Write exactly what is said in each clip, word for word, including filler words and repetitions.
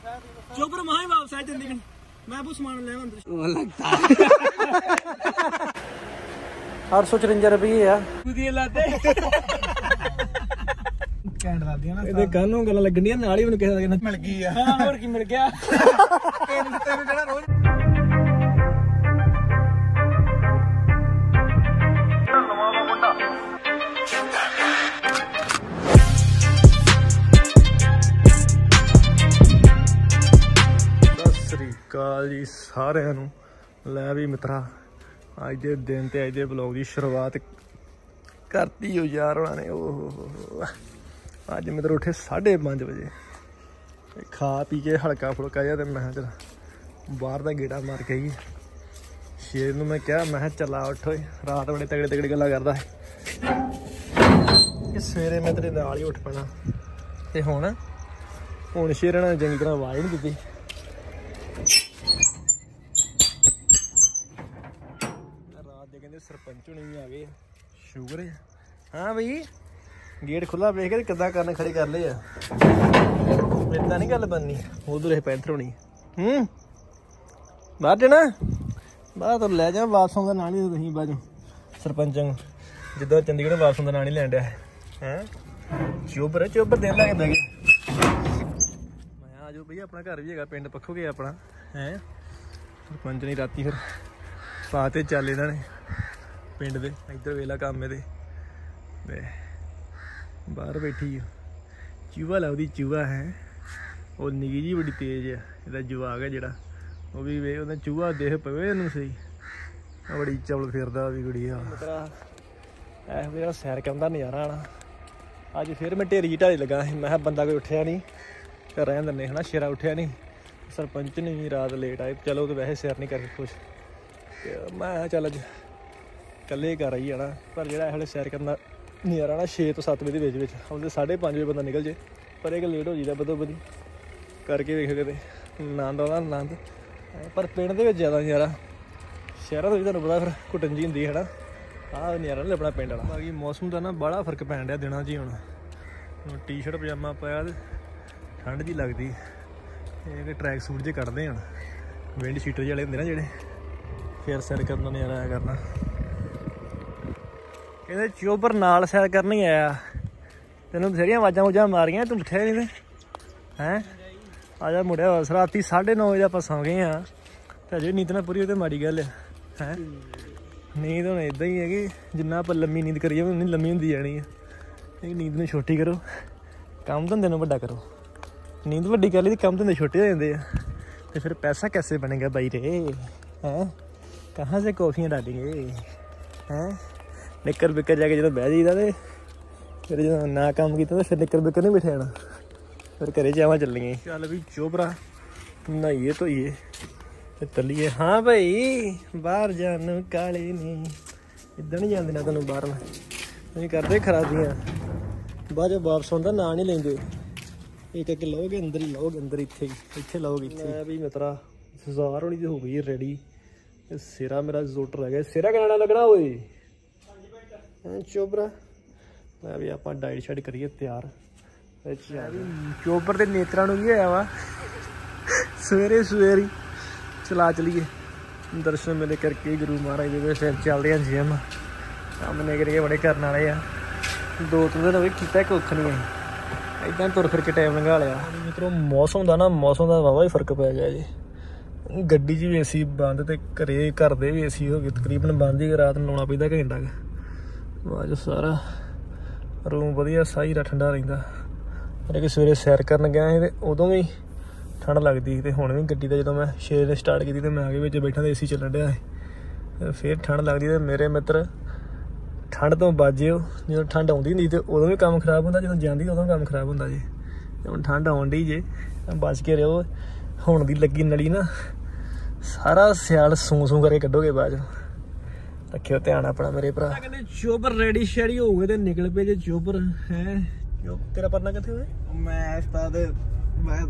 Chopper वहां ही वापस आए चंडीगढ़ मैं वो सामान ले अंदर वो लगता है आठ सौ चुरंजा रुपये यार कुदिए लाते कैंड ला दिया ना ਇਹਦੇ ਕੰਨੋਂ ਗੱਲਾਂ ਲੱਗਣੀਆਂ ਨਾਲ ਹੀ ਮੈਨੂੰ ਕਿਸੇ ਦਾ ਮਿਲ ਗਈ ਆ ਹਾਂ ਹੋਰ ਕੀ ਮਿਲ ਗਿਆ ਤੈਨੂੰ ਤੈਨੂੰ ਜਿਹੜਾ ਰੋਜ਼ ਕਾਲ ਜੀ ਸਾਰਿਆਂ ਨੂੰ। ਲੈ ਵੀ ਮਿੱਤਰਾ ਅੱਜ ਦੇ ਦਿਨ ਤੇ ਅੱਜ ਦੇ ਵਲੌਗ ਦੀ ਸ਼ੁਰੂਆਤ ਕਰਤੀ ਹੋ ਯਾਰ ਉਹਨਾਂ ਨੇ। ਓਹ ਅੱਜ ਮਿੱਤਰ ਉੱਠੇ ਸਾਢੇ ਪੰਜ ਵਜੇ ਖਾ ਪੀ ਕੇ ਹਲਕਾ ਫੁਲਕਾ ਜਿਹਾ ਤੇ ਮੈਂ ਚਲ ਬਾਹਰ ਦਾ ਗੇੜਾ ਮਾਰ ਕੇ ਆਈ। ਸ਼ੇਰ ਨੂੰ ਮੈਂ ਕਿਹਾ ਮੈਂ ਚੱਲਾ ਉੱਠ ਓਏ ਰਾਤ ਬੜੇ ਤਗੜੇ ਤਗੜੇ ਗੱਲਾਂ ਕਰਦਾ ਹੈ ਕਿ ਸਵੇਰੇ ਮੈਂ ਤੇਰੇ ਨਾਲ ਹੀ ਉੱਠ ਪੈਣਾ। ਤੇ ਹੁਣ ਹੁਣ ਸ਼ੇਰ ਨੇ ਚੰਗੀ ਤਰ੍ਹਾਂ ਆਵਾਜ਼ ਨਹੀਂ ਦਿੱਤੀ। ਰਾਤ ਦੇ ਕਹਿੰਦੇ ਸਰਪੰਚ ਹੁਣੇ ਵੀ ਆ ਗਏ ਸ਼ੂਗਰ ਹੈ। ਹਾਂ ਬਈ ਗੇਟ ਖੁੱਲਾ ਵੇਖ ਕੇ ਕਿੱਦਾਂ ਕਰਨ ਖੜੇ ਕਰ ਲਏ ਆ। ਏਦਾਂ ਨਹੀਂ ਗੱਲ ਬਣਨੀ। ਉਧਰ ਇਹ ਪੈਂਥਰ ਹੋਣੀ ਹੂੰ ਬਾਹਰ ਜਾਣਾ ਬਾਹਰ ਤਾਂ ਲੈ ਜਾ ਵਾਪਸ ਆਉਂਦਾ ਨਾਲ ਹੀ ਤੁਸੀਂ ਬਾਜੂ ਸਰਪੰਚ ਜਿੱਦਾਂ ਚੰਡੀਗੜ੍ਹ ਵਾਪਸ ਆਉਂਦਾ ਨਾਲ ਹੀ ਲੈਣ ਡਿਆ ਹੈ। ਚੋਬਰ ਚੋਬਰ ਦਿਨ ਲਾ ਕੇ ਬਹਿ ਗਏ। ਮੈਂ ਆ ਜਾਓ ਬਈ ਆਪਣਾ ਘਰ ਵੀ ਹੈਗਾ ਪਿੰਡ ਪੱਖੋ ਗਿਆ ਆਪਣਾ ਹੈ। ਸਰਪੰਚ ਨੇ ਰਾਤੀ ਫਿਰ ਪਾ ਤੇ ਚੱਲ ਇਹਨਾਂ ਨੇ ਪਿੰਡ ਦੇ ਇੱਧਰ ਵੇਲਾ ਕੰਮ ਇਹਦੇ ਬਾਹਰ ਬੈਠੀ ਚੂਹਾ ਲਾਉਦੀ ਚੂਹਾ ਹੈ। ਉਹ ਨਿੱਕੀ ਜੀ ਬੜੀ ਤੇਜ਼ ਆ ਇਹਦਾ ਜਵਾਕ ਹੈ ਜਿਹੜਾ ਉਹ ਵੀ ਵੇ ਉਹਦਾ ਚੂਹਾ ਦੇਖ ਪਵੇ ਇਹਨੂੰ ਸਹੀ ਬੜੀ ਚਵਲ ਫਿਰਦਾ ਵੀ ਕੁੜੀ ਆ ਮਿੱਤਰਾ। ਇਹ ਮੇਰਾ ਸੈਰ ਕਰਨ ਦਾ ਨਜ਼ਾਰਾ ਆਣਾ। ਅੱਜ ਫਿਰ ਮੈਂ ਢੇਰੀ ਢਾਈ ਲੱਗਾ ਸੀ। ਮੈਂ ਕਿਹਾ ਬੰਦਾ ਕੋਈ ਉੱਠਿਆ ਨਹੀਂ ਘਰ ਰਹਿਣ ਦਿੰਦੇ ਹੈ ਨਾ। ਸ਼ੇਰਾ ਉੱਠਿਆ ਨਹੀਂ ਸਰਪੰਚ ਨੇ ਵੀ ਰਾਤ ਲੇਟ ਆਏ। ਚਲੋ ਤਾਂ ਵੈਸੇ ਸੈਰ ਨਹੀਂ ਕਰਕੇ ਖੁਸ਼ ਤੇ ਮੈਂ ਕਿਹਾ ਚੱਲ ਅੱਜ ਇਕੱਲੇ ਘਰ ਆਈ ਜਾਣਾ। ਪਰ ਜਿਹੜਾ ਇਹ ਵੇਲੇ ਸੈਰ ਕਰਨ ਦਾ ਨਜ਼ਾਰਾ ਨਾ ਛੇ ਤੋਂ ਸੱਤ ਵਜੇ ਦੇ ਵਿੱਚ ਵਿੱਚ ਆਉਂਦੇ ਸਾਢੇ ਪੰਜ ਵਜੇ ਬੰਦਾ ਨਿਕਲ ਜੇ ਪਰ ਇੱਕ ਲੇਟ ਹੋ ਜਾਈਦਾ ਬਦੋ ਬਦੀ ਕਰਕੇ ਵੇਖ ਕਿਤੇ ਆਨੰਦ ਆਉਂਦਾ ਆਨੰਦ। ਪਰ ਪਿੰਡ ਦੇ ਵਿੱਚ ਜ਼ਿਆਦਾ ਨਜ਼ਾਰਾ ਸ਼ਹਿਰਾਂ ਤੋਂ ਵੀ ਤੁਹਾਨੂੰ ਪਤਾ ਫਿਰ ਘੁੱਟਣ ਜਿਹੀ ਹੁੰਦੀ ਹੈ ਨਾ। ਆਹ ਨਜ਼ਾਰਾ ਨਹੀਂ ਲੱਭਣਾ ਪਿੰਡ ਵਾਲਾ। ਬਾਕੀ ਮੌਸਮ ਦਾ ਨਾ ਬੜਾ ਫਰਕ ਪੈਣ ਡਿਆ ਦਿਨਾਂ 'ਚ ਹੀ। ਹੁਣ ਹੁਣ ਟੀ ਸ਼ਰਟ ਪਜਾਮਾ ਪਾਇਆ ਤੇ ਠੰਡ ਜਿਹੀ ਲੱਗਦੀ। ਇਹ ਕਿ ਟਰੈਕ ਸੂਟ ਜੇ ਕੱਢਦੇ ਹੁਣ ਵਿੰਡ ਸ਼ੀਟਰ ਜਿਹੇ ਵਾਲੇ ਹੁੰਦੇ ਨਾ ਜਿਹੜੇ ਫਿਰ ਸੈਰ ਕਰਨ ਦਾ ਨਜ਼ਾਰਾ ਆਇਆ ਕਰਨਾ। ਇਹਦੇ ਚੋਬਰ ਨਾਲ ਸੈਰ ਕਰਨ ਹੀ ਆਇਆ। ਤੈਨੂੰ ਬਥੇਰੀਆਂ ਆਵਾਜ਼ਾਂ ਆਵਾਜ਼ਾਂ ਮਾਰੀਆਂ ਤੂੰ ਉੱਠਿਆ ਨਹੀਂ ਹੈਂ। ਆ ਜਾ ਮੁੜਿਆ ਬਸ ਰਾਤੀ ਸਾਢੇ ਨੌ ਵਜੇ ਆਪਾਂ ਸੌਂ ਗਏ ਹਾਂ ਤੇ ਅਜੇ ਨੀਂਦ ਨਾ ਪੂਰੀ ਉਹ ਤਾਂ ਮਾੜੀ ਗੱਲ ਹੈ। ਨੀਂਦ ਹੁਣ ਇੱਦਾਂ ਹੀ ਹੈਗੀ ਜਿੰਨਾ ਆਪਾਂ ਲੰਮੀ ਨੀਂਦ ਕਰੀਏ ਉਨੀ ਲੰਮੀ ਹੁੰਦੀ ਜਾਣੀ ਹੈ। ਇਹ ਨੀਂਦ ਨੂੰ ਛੋਟੀ ਕਰੋ ਕੰਮ ਧੰਦੇ ਨੂੰ ਵੱਡਾ ਕਰੋ। नींद ਵੱਡੀ कर ली तो काम धंधे छोटे हो जाते हैं तो फिर पैसा कैसे बनेगा भाई रे हैं। कहाँ से कॉफियाँ डालेंगे हैं। निक्कर बिक्कर जाके जो बह जाइदा तो फिर जो ना काम किया तो फिर निक्कर बिक्कर नहीं बिठा जाना फिर घरे जावा चलिए। चल भी चोपरा नहाइए धोइए तो चलिए। हाँ भाई बाहर जान काले नहीं इदा नहीं जाते ना तेन बाहर नहीं करते खराबियाँ बाद जो वापस आंदा ना नहीं लेंगे। एक एक लोगे अंदर ही लोगे अंदर इत्थे इत्थे लोगे इत्थे भी मित्रा हजार होनी हो गई रेडी। सिरा मेरा जोट रह गया। सिरा कहना लगना होए चोबरा मैं भी आप डाइट शाइट करिए तैयार। चोबर के नेत्रा भी होया वा सवेरे सवेरे चला चलीए दर्शन मेले करके गुरु महाराज के फिर चलते हैं जिम काम निकल के बड़े करने वाले आ। दो तीन दिन हो गए कुछ नहीं है इदा तुर फिर के टाइम लंघा लिया। मित्रों मौसम का ना मौसम का वावा ही फर्क पै गया जी। गड्डी च भी ए सी बंद तो घरे घर दे भी ए सी हो गए तकरीबन बंद ही। रात लाउना पैंदा घंटा बाद सारा रूम वधिया सही ठंडा रहिंदा। अरे कि सवेरे सैर करन गया तो उदों भी ठंड लगती तो हुण भी गड्डी का जो मैं छे ने स्टार्ट की तो मैं आगे विच बैठा तो ए सी चलन दिया फिर ठंड लगती तो मेरे मित्र ठंड तो बाजे जो ठंड आती नहीं तो उदों भी काम खराब होंदा जो जाती उदों काम खराब होंदा जी। हुण ठंड आउण डी जे बच के रहो। हुण दी लगी नली ना सारा स्याल सूं सूं करके कड्डोगे बाद रखियो ध्यान अपना मेरे भरा। कहंदे चोबर रेडी शेडी हो गए ते निकल पे जे चोबर है। तेरा परना कित्थे होए मैं उस्ताद मैं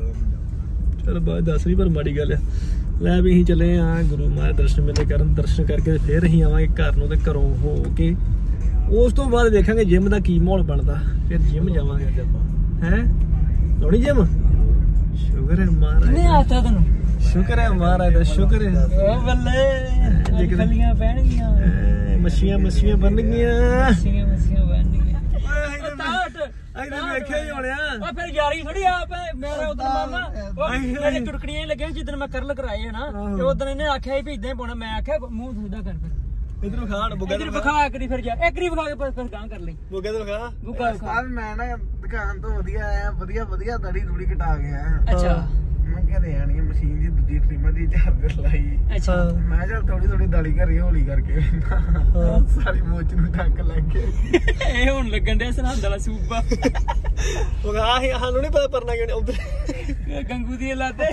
चल बाद दस नहीं पर माड़ी गल है। लै भी असीं चले हाँ गुरु महाराज दर्शन मेले करन दर्शन करके फिर असीं आवांगे घर नूं ते घरों हो के उस तो बाद देखांगे जिम का की माहौल बनता फिर जिम जावांगे हैं। लाउणी जिम शुक्र है महाराज नहीं आता तेन शुक्र है महाराज दा शुक्र है बल्ले खलियां पैण गईयां मच्छियां मच्छियां बन गईयां मच्छियां मच्छियां बन गईयां अरे देखिया ही होने ओ फिर यारी थोड़ी आप मेरा उधर मामा ओ मेरे टुटकड़ियां ही लगे जिस दिन मैं करल कराए है ना ते उधर इन्हें आख्या भी इदां ही पाना मैं आख्या मुंह सीधा कर फिर इधर खान बुगा इधर बखा करी फिर जा एक री बखा के फिर गां कर ले बुगा इधर खा बुगा खा मैं ना दुकान तो ਵਧੀਆ ਆਇਆ ਵਧੀਆ ਵਧੀਆ ਦਾੜੀ ਥੋੜੀ ਘਟਾ ਗਿਆ ਅੱਛਾ ਮੈਂ ਕਹਿੰਦੇ ਆਣੀ ਮਸ਼ੀਨ ਦੀ ਦੂਜੀ ਟ੍ਰਿਮਰ ਦੀ ਚਾਰਜਰ ਲਾਈ ਅੱਛਾ ਮੈਂ ਚਲ ਥੋੜੀ ਥੋੜੀ ਦਾੜੀ ਘਰੀ ਹੌਲੀ ਕਰਕੇ ਸਾਰੀ ਮੋਚ ਨੂੰ ਟੱਕ ਲੱਗ ਗਿਆ ਇਹ ਹੁਣ ਲੱਗਣ ਦੇ ਸਰਹੰਦ ਵਾਲਾ ਸੂਬਾ ਉਹ ਆ ਸਾਨੂੰ ਨਹੀਂ ਪਤਾ ਪਰਨਾ ਕਿਉਂ ਉਧਰ ਗੰਗੂ ਦੀ ਲਾਤੇ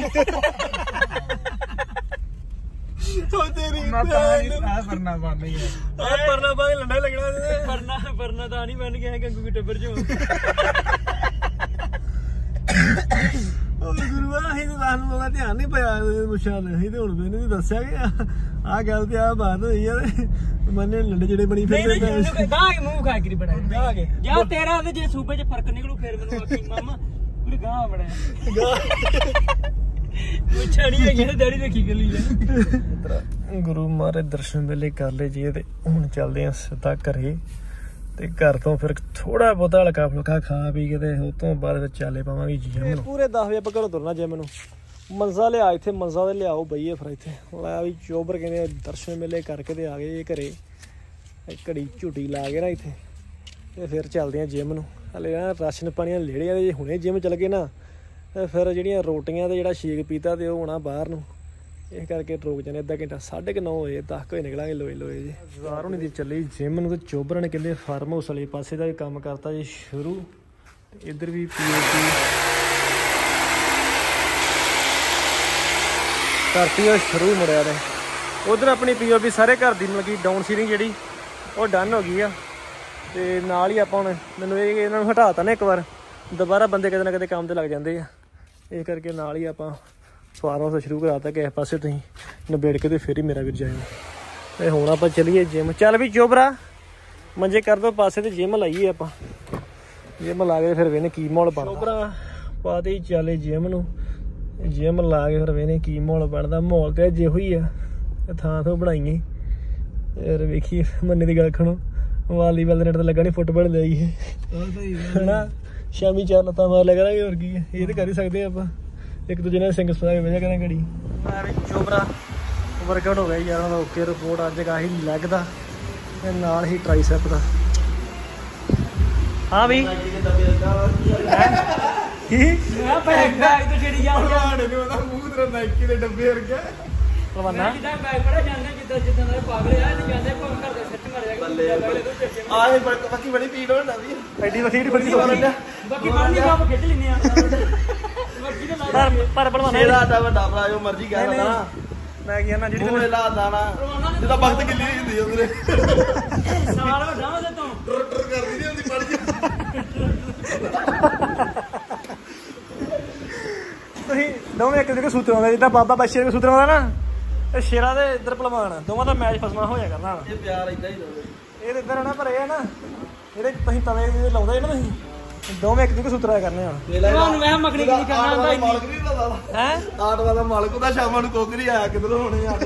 ਉਹ ਤੇਰੀ ਆ ਪਰਨਾ ਬਣ ਨਹੀਂ ਹੈ ਆ ਪਰਨਾ ਬਾਗ ਲੰਡਾ ਲੱਗਣਾ ਪਰਨਾ ਪਰਨਾ ਤਾਂ ਨਹੀਂ ਬਣ ਗਿਆ ਗੰਗੂ ਦੇ ਟੱਬਰ ਚੋਂ ਉਹ ਗੁਰੂਆ ਅਸੀਂ ਤਾਂ ਸਾਨੂੰ ਉਹਦਾ ਧਿਆਨ ਨਹੀਂ ਪਿਆ ਮੁਸ਼ਾ ਨਹੀਂ ਤੇ ਹੁਣ ਮੈਨੂੰ ਵੀ ਦੱਸਿਆ ਕਿ ਆ ਗੱਲ ਤੇ ਆ ਬਾਤ ਹੋਈ ਯਾਰ ਮੰਨੇ ਲੰਡੇ ਜਿਹੜੇ ਬਣੀ ਨਹੀਂ ਨਹੀਂ ਗਾਂ ਕੇ ਮੂੰਹ ਖਾ ਕੇ ਬਣਾ ਗਾਂ ਕੇ ਜਾਂ ਤੇਰਾ ਤੇ ਜੇ ਸੂਬੇ 'ਚ ਫਰਕ ਨਿਕਲੂ ਫਿਰ ਮੈਨੂੰ ਆਖੀ ਮਾਮਾ ਪੂਰੀ ਗਾਂ ਬਣਾ ਮੁੱਛਾਂ ਨਹੀਂ ਹੈਗੀ ਨਾ ਦਾੜੀ ਰੱਖੀ ਗਲੀ ਲੈ ਗੁਰੂ ਮਹਾਰਾਜ ਦਰਸ਼ਨ ਵੇਲੇ ਕਰ ਲਏ ਜੀ ਤੇ ਹੁਣ ਚੱਲਦੇ ਆ ਸਿੱਧਾ ਘਰੇ ਤੇ ਘਰ ਤੋਂ ਫਿਰ ਥੋੜਾ ਬਹੁਤਾ ਹਲਕਾ ਫੁਲਕਾ ਖਾ ਪੀ ਕੇ ਤੇ ਉਸ ਤੋਂ ਬਾਅਦ ਵਿੱਚ ਚਾਲੇ ਪਾਵਾਂਗੇ ਜਿਮ ਨੂੰ ਪੂਰੇ ਦਸ ਵਜੇ ਆਪਾਂ ਘਰੋਂ ਤੁਰਨਾ ਜਿਮ ਨੂੰ ਮੰਜ਼ਾ ਲਿਆ ਇੱਥੇ ਮੰਜ਼ਾ ਤੇ ਲਿਆਓ ਬਈਏ ਫਿਰ ਇੱਥੇ ਲੈ ਵੀ ਚੋਬਰ ਕਹਿੰਦੇ ਦਰਸ਼ਨ ਮੇਲੇ ਕਰਕੇ ਤੇ ਆ ਗਏ ਘਰੇ ਘੜੀ ਝੂਟੀ ਲਾ ਕੇ ਨਾ ਇੱਥੇ ਤੇ ਫਿਰ ਚੱਲਦੇ ਆ ਜਿਮ ਨੂੰ ਹਲੇ ਨਾ ਰਾਸ਼ਨ ਪਾਣੀਆਂ ਲੇੜੀਆਂ ਜੇ ਹੁਣੇ ਜਿਮ ਚੱਲ ਗਏ ਨਾ ਤੇ ਫਿਰ ਜਿਹੜੀਆਂ ਰੋਟੀਆਂ ਤੇ ਜਿਹੜਾ ਸ਼ੇਕ ਪੀਤਾ ਤੇ ਉਹ ਹੋਣਾ ਬਾਹਰ ਨੂੰ ਇਸ ਕਰਕੇ ਰੁਕ ਜਾਣੇ ਅੱਧਾ ਘੰਟਾ ਸਾਢੇ ਕੁ ਨੌ ਹੋਏ ਦਸ ਕੁ ਵਜੇ ਨਿਕਲਾਂਗੇ ਲੋਏ ਲੋਏ ਜੀ ਜ਼ਵਾਰ ਹੋਣੀ ਦੀ ਚੱਲੀ ਜਿਮ ਨੂੰ ਤੇ ਚੋਬਰਾਂ ਨੇ ਕਹਿੰਦੇ ਫਾਰਮ ਹਾਊਸ ਵਾਲੇ ਪਾਸੇ ਦਾ ਵੀ ਕੰਮ ਕਰਤਾ ਜੀ ਸ਼ੁਰੂ ਤੇ ਇੱਧਰ ਵੀ ਪੀਓਪੀ ਕਰਤੀ ਉਹ ਸ਼ੁਰੂ ਮੁੜਿਆ ਨੇ ਉਧਰ ਆਪਣੀ ਪੀਓਪੀ ਸਾਰੇ ਘਰ ਦੀ ਮਤਲਬ ਕਿ ਡਾਊਨ ਸੀਲਿੰਗ ਜਿਹੜੀ ਉਹ ਡਨ ਹੋ ਗਈ ਆ ਤੇ ਨਾਲ ਹੀ ਆਪਾਂ ਹੁਣ ਮੈਨੂੰ ਇਹ ਇਹਨਾਂ ਨੂੰ ਹਟਾਤਾ ਨਾ ਇੱਕ ਵਾਰ ਦੁਬਾਰਾ ਬੰਦੇ ਕਿਤੇ ਨਾ ਕਿਤੇ ਕੰਮ ਤੇ ਲੱਗ ਜਾਂਦੇ ਆ ਇਸ ਕਰਕੇ ਨਾਲ ਹੀ ਆਪਾਂ ਫਾਰਮ ਹਾਊਸ ਸ਼ੁਰੂ ਕਰਾਤਾ ਕਿਸੇ ਪਾਸੇ ਤੁਸੀਂ ਨਿਬੇੜ ਕੇ ਤੇ ਫਿਰ ਹੀ ਮੇਰਾ ਵੀਰ ਜਾਇਓ ਤੇ ਹੁਣ ਆਪਾਂ ਚੱਲੀਏ ਜਿਮ ਚੱਲ ਵੀ ਚੋਬਰਾ ਮੰਜੇ ਕਰ ਦੋ ਪਾਸੇ ਤੇ ਜਿਮ ਲਾਈਏ ਆਪਾਂ ਜਿਮ ਲਾ ਕੇ ਫਿਰ ਵੇਨੇ ਕੀ ਮਾਹੌਲ ਬਣਦਾ ਚੋਬਰਾ ਪਾ ਦੇ ਚੱਲੇ ਜਿਮ ਨੂੰ ਜਿਮ ਲਾ ਕੇ ਫਿਰ ਵੇਨੇ ਕੀ ਮਾਹੌਲ ਬਣਦਾ ਮਾਹੌਲ ਤੇ ਜਿਹੋ ਹੀ ਆ ਥਾਂ ਤੋਂ ਬਣਾਈਏ ਯਾਰ ਵੇਖੀਏ ਮੰਨੇ ਦੀ ਗੱਲ ਖਣੋ ਵਾਲੀਬਾਲ ਦੇ ਨੇੜੇ ਤੇ ਲੱਗਾ ਨਹੀਂ ਫੁੱਟਬਾਲ ਲਿਆਈਏ ਹਨਾ ਸ਼ਾਮੀ ਚਾਰ ਲੱਤਾਂ ਮਾਰ ਲਿਆ ਕਰਾਂਗੇ ਹੋਰ ਕੀ ਹੈ ਇਹ ਤੇ ਕਰ ਹੀ ਸਕਦੇ ਆਪਾਂ ਇੱਕ ਦੂਜੇ ਨਾਲ ਸਿੰਘ ਸਪਾ ਕੇ ਵਜਾ ਕਰਾਂਗੇ ਘੜੀ ਮੈਂ ਚੋਬਰਾ ਵਰਕਆਊਟ ਹੋ ਗਿਆ ਯਾਰ ਉਹਦਾ ਓਕੇ ਰਿਪੋਰਟ ਅੱਜ ਆਹੀ ਲੈਗ ਦਾ ਤੇ ਨਾਲ ਹੀ ਟ੍ਰਾਈਸੈਪ ਦਾ ਹਾਂ ਵੀ ਕੀ ਮੈਂ ਬੈਗ ਬੈਗ ਤੇ ਜਿਹੜੀ ਯਾਰ ਨੇ ਉਹਦਾ ਮੂੰਹ ਤੇਰਾ ਨਾਈਕੀ ਦੇ ਡੱਬੇ ਵਰਗਾ ਪਰਵਾਨਾ ਜਿੱਦਾਂ ਬੈਗ ਬੜਾ ਜਾਂਦਾ ਜਿੱਦਾਂ ਜਿੱਦਾਂ ਦਾ ਪਾਗਲ ਆ ਤੇ ਜਾਂਦੇ ਭੰਗ ਕਰਦੇ ਸੱਚ ਮਰ ਜਾ ਆਏ ਬਾਕੀ ਬੜੀ ਪੀੜ ਹੋਣਾ ਵੀ ਐਡੀ ਵਸੀੜ ਬੜੀ ਹੋਣੀ ਬਾਕੀ ਮਾਰਨੀ ਕੰਮ ਖਿੱਚ ਲੈਨੇ ਆ ਬਾਕੀ ਤੇ ਲਾ ਪਰ ਪਰਵਾਨਾ ਮੇਰਾ ਆਟਾ ਵੱਡਾ ਭਰਾ ਜੋ ਮਰਜ਼ੀ ਕਹਿ ਲੈਂਦਾ ਨਾ ਮੈਂ ਕਿਹਾ ਨਾ ਜਿਹੜੀ ਉਹ ਲਾ ਦਾਣਾ ਜਿਹਦਾ ਵਕਤ ਕਿੱਲੀ ਹੁੰਦੀ ਉਹਦੇ ਸਾਲ ਵੱਡਾ ਵਾ ਤੇ ਤੂੰ ਟਰ ਟਰ ਕਰਦੀ ਨਹੀਂ ਹੁੰਦੀ ਪੜ ਜੀ ਤੁਸੀਂ ਦੋਵੇਂ ਇੱਕ ਦੂਜੇ ਸੂਤਰਾਂ ਦਾ ਜਿੱਦਾਂ ਬਾਬਾ ਬਸ਼ੀਰ ਦੇ ਸੂਤਰਾਂ ਦਾ ਨਾ ਇਹ ਸ਼ੇਰਾਂ ਦੇ ਇੱਧਰ ਭਲਵਾਨ ਦੋਵਾਂ ਦਾ ਮੈਚ ਫਸਣਾ ਹੋਇਆ ਕਰਨਾ ਇਹ ਪਿਆਰ ਇਦਾਂ ਹੀ ਹੋਵੇ ਇਹ ਇੱਧਰ ਨਾ ਪਰ ਇਹ ਆ ਨਾ ਜਿਹੜੇ ਤੁਸੀਂ ਤਵੇ ਦੇ ਲਾਉਂਦੇ ਨਾ ਤੁਸੀਂ ਦੋਵੇਂ ਇੱਕ ਦੂਜੇ ਸੂਤਰਾ ਕਰਨੇ ਆ ਤੁਹਾਨੂੰ ਮੈਂ ਮੱਖਣੀ ਕੀ ਕਰਨਾ ਹੁੰਦਾ ਮਾਲਕ ਨਹੀਂ ਦਾ ਹੈ ਆਟਵਾ ਦਾ ਮਾਲਕ ਉਹਦਾ ਸ਼ਾਮਾਂ ਨੂੰ ਕੋਕਰੀ ਆਇਆ ਕਿਧਰੋਂ ਹੋਣੇ ਆਟੋ